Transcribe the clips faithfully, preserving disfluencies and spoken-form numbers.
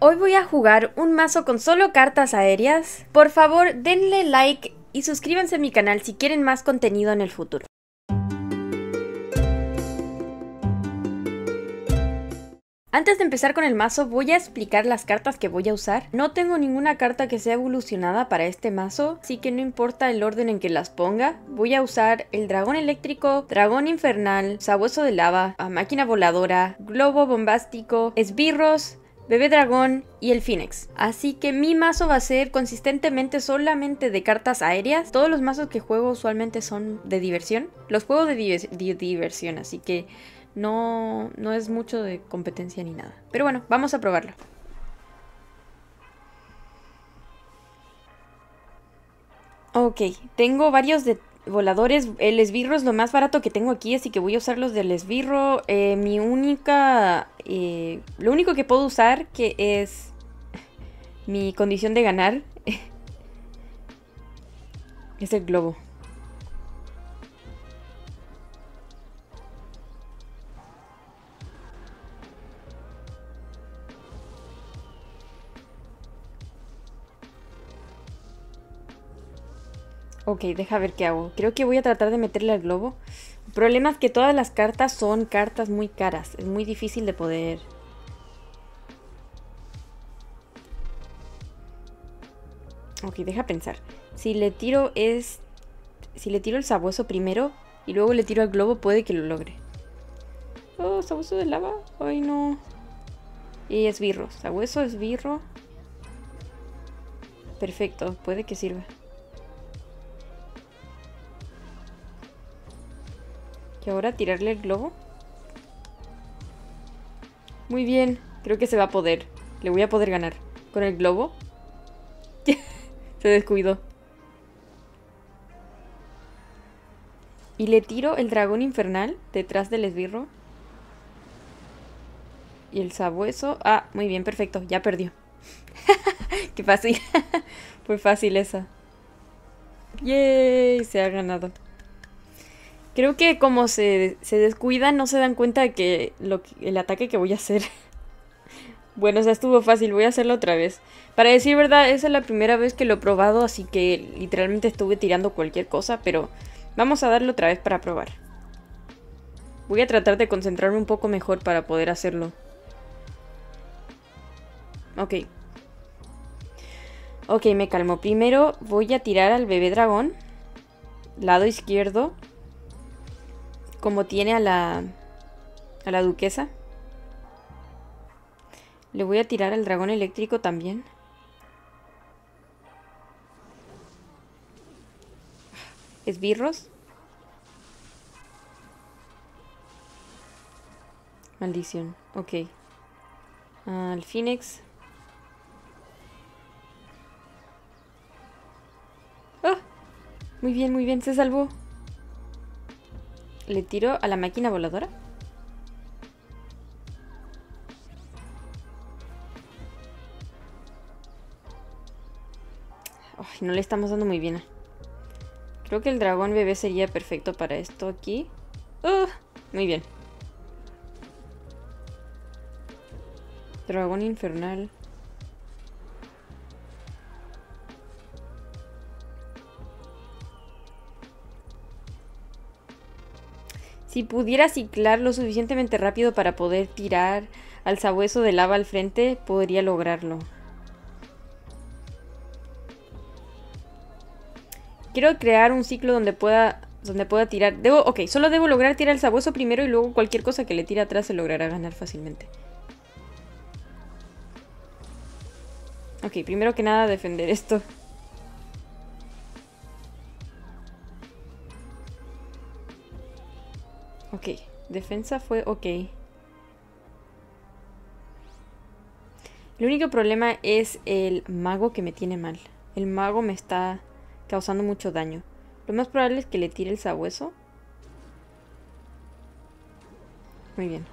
Hoy voy a jugar un mazo con solo cartas aéreas. Por favor, denle like y suscríbanse a mi canal si quieren más contenido en el futuro. Antes de empezar con el mazo, voy a explicar las cartas que voy a usar. No tengo ninguna carta que sea evolucionada para este mazo, así que no importa el orden en que las ponga. Voy a usar el dragón eléctrico, dragón infernal, sabueso de lava, máquina voladora, globo bombástico, esbirros, bebé dragón y el Phoenix. Así que mi mazo va a ser consistentemente solamente de cartas aéreas. Todos los mazos que juego usualmente son de diversión. Los juego de, di de diversión, así que no, no es mucho de competencia ni nada. Pero bueno, vamos a probarlo. Ok, tengo varios de voladores. El esbirro es lo más barato que tengo aquí, así que voy a usar los del esbirro. Eh, mi única... Eh, lo único que puedo usar, que es mi condición de ganar, es el globo. Ok, deja ver qué hago. Creo que voy a tratar de meterle al globo. El problema es que todas las cartas son cartas muy caras. Es muy difícil de poder... Ok, deja pensar. Si le tiro es... Si le tiro el sabueso primero y luego le tiro al globo, puede que lo logre. Oh, sabueso de lava. Ay, no. Y esbirro. Sabueso, esbirro. Perfecto, puede que sirva. Y ahora tirarle el globo. Muy bien, creo que se va a poder. Le voy a poder ganar. Con el globo. Se descuidó. Y le tiro el dragón infernal detrás del esbirro. Y el sabueso. Ah, muy bien, perfecto. Ya perdió. Qué fácil. Fue fácil esa. ¡Yay! Se ha ganado. Creo que como se, se descuidan, no se dan cuenta de que, lo, el ataque que voy a hacer. Bueno, o sea, estuvo fácil, voy a hacerlo otra vez. Para decir verdad, esa es la primera vez que lo he probado, así que literalmente estuve tirando cualquier cosa, pero vamos a darlo otra vez para probar. Voy a tratar de concentrarme un poco mejor para poder hacerlo. Ok. Ok, me calmo. Primero voy a tirar al bebé dragón. Lado izquierdo. Como tiene a la, a la duquesa. Le voy a tirar al dragón eléctrico también. Esbirros. Maldición. Ok. Al Phoenix. ¡Ah! Muy bien, muy bien. Se salvó. Le tiro a la máquina voladora. Ay, no le estamos dando muy bien. Creo que el dragón bebé sería perfecto para esto aquí. Uh, muy bien. Dragón infernal. Si pudiera ciclar lo suficientemente rápido para poder tirar al sabueso de lava al frente, podría lograrlo. Quiero crear un ciclo donde pueda, donde pueda tirar... Debo, ok, solo debo lograr tirar el sabueso primero y luego cualquier cosa que le tire atrás se logrará ganar fácilmente. Ok, primero que nada defender esto. Ok, defensa fue ok. El único problema es el mago que me tiene mal. El mago me está causando mucho daño. Lo más probable es que le tire el sabueso. Muy bien.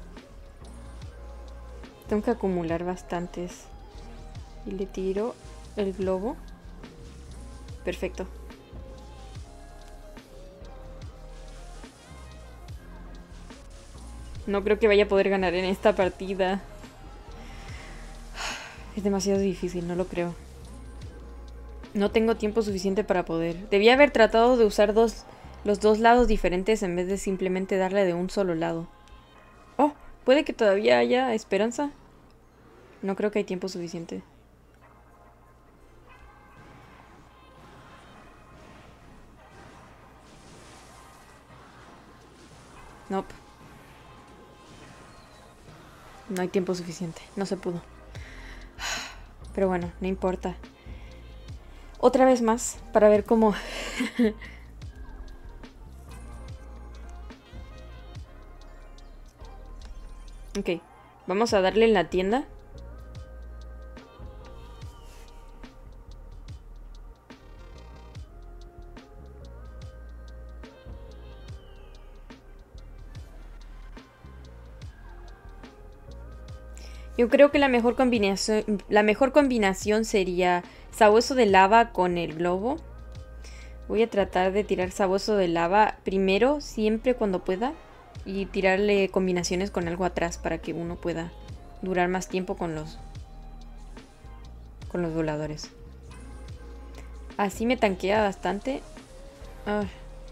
Tengo que acumular bastantes. Y le tiro el globo. Perfecto. No creo que vaya a poder ganar en esta partida. Es demasiado difícil, no lo creo. No tengo tiempo suficiente para poder. Debía haber tratado de usar dos, los dos lados diferentes en vez de simplemente darle de un solo lado. Oh, puede que todavía haya esperanza. No creo que hay tiempo suficiente. Nope. No hay tiempo suficiente. No se pudo. Pero bueno, no importa. Otra vez más, para ver cómo... Ok, vamos a darle en la tienda. Yo creo que la mejor combinación, la mejor combinación sería sabueso de lava con el globo. Voy a tratar de tirar sabueso de lava primero, siempre cuando pueda. Y tirarle combinaciones con algo atrás para que uno pueda durar más tiempo con los, con los voladores. Así me tanquea bastante. Ah.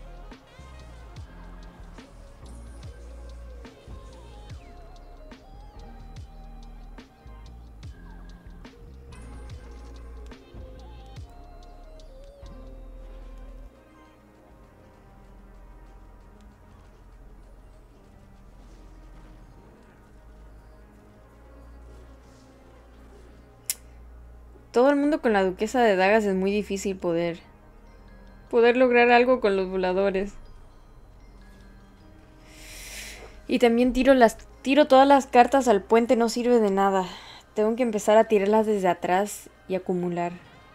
Todo el mundo con la duquesa de dagas es muy difícil poder poder lograr algo con los voladores. Y también tiro las tiro todas las cartas al puente, no sirve de nada. Tengo que empezar a tirarlas desde atrás y acumular.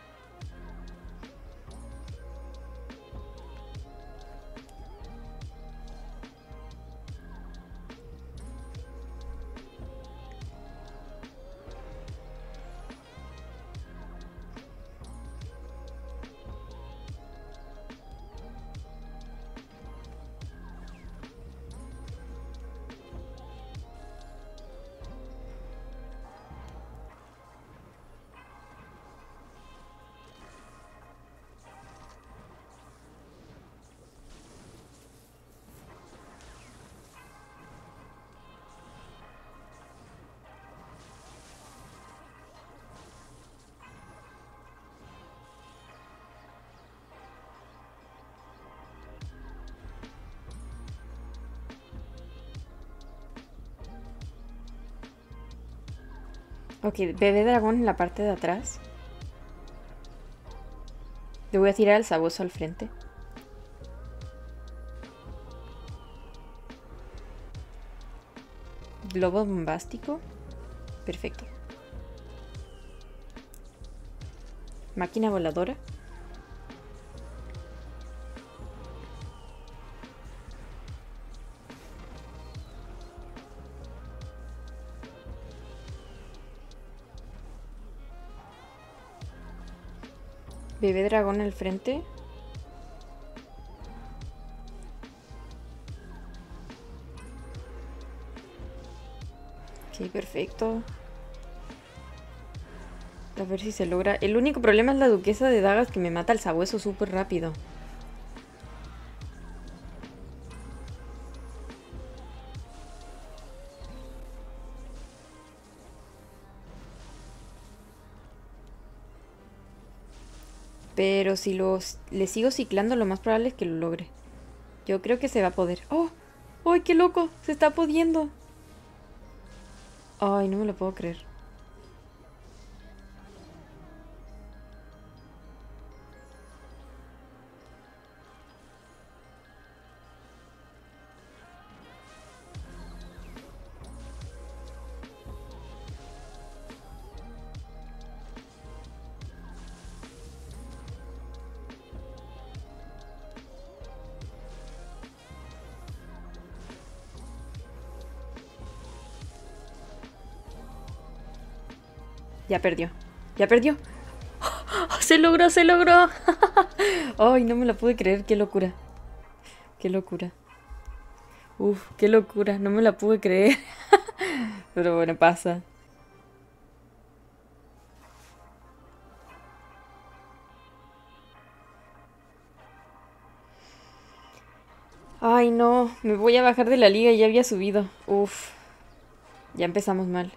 Ok, bebé dragón en la parte de atrás. Le voy a tirar el sabueso al frente. Globo bombástico. Perfecto. Máquina voladora. Bebé dragón al frente. Ok, perfecto. A ver si se logra. El único problema es la duquesa de dagas que me mata el sabueso súper rápido. Pero si los, le sigo ciclando, lo más probable es que lo logre. Yo creo que se va a poder. ¡Oh! ¡Ay, qué loco! Se está pudiendo. Ay, no me lo puedo creer. Ya perdió. Ya perdió. ¡Oh! ¡Se logró, se logró! ¡Ay, no me la pude creer! ¡Qué locura! ¡Qué locura! Uf, qué locura, no me la pude creer. Pero bueno, pasa. Ay, no, me voy a bajar de la liga y ya había subido. Uf, ya empezamos mal.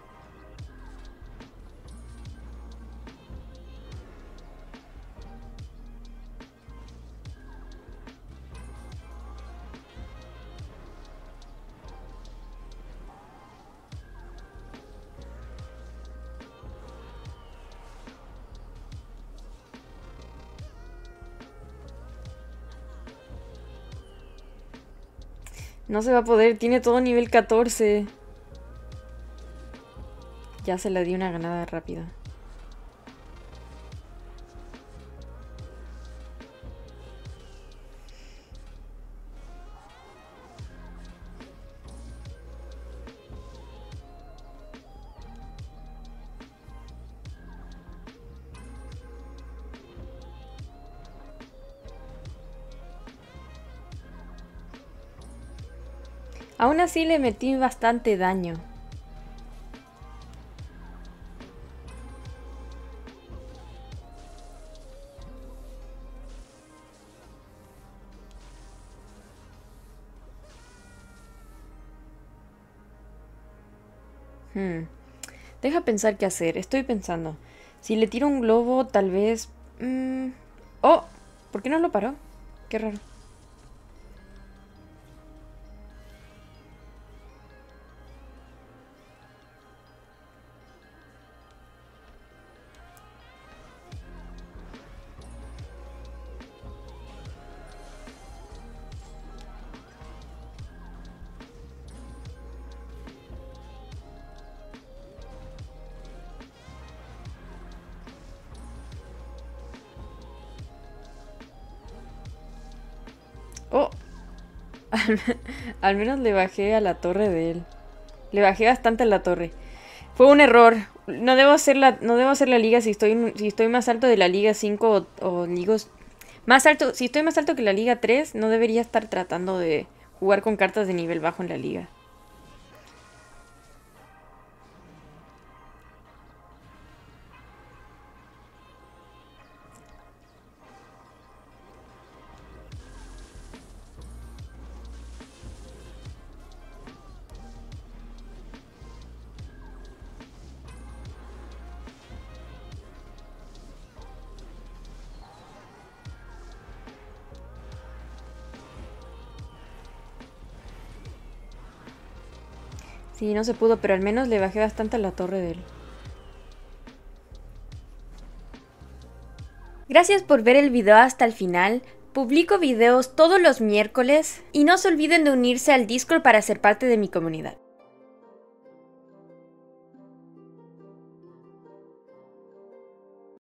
No se va a poder, tiene todo nivel catorce. Ya se le dio una ganada rápida. Aún así le metí bastante daño. Hmm. Deja pensar qué hacer. Estoy pensando. Si le tiro un globo, tal vez... mm, ¡Oh! ¿Por qué no lo paró? Qué raro. ¡Oh! Al, al menos le bajé a la torre de él. Le bajé bastante a la torre. Fue un error. No debo hacer la, no debo hacer la liga si estoy, si estoy más alto de la liga cinco o, o ligos... Más alto, si estoy más alto que la liga tres, no debería estar tratando de jugar con cartas de nivel bajo en la liga. Sí, no se pudo, pero al menos le bajé bastante a la torre de él. Gracias por ver el video hasta el final. Publico videos todos los miércoles y no se olviden de unirse al Discord para ser parte de mi comunidad.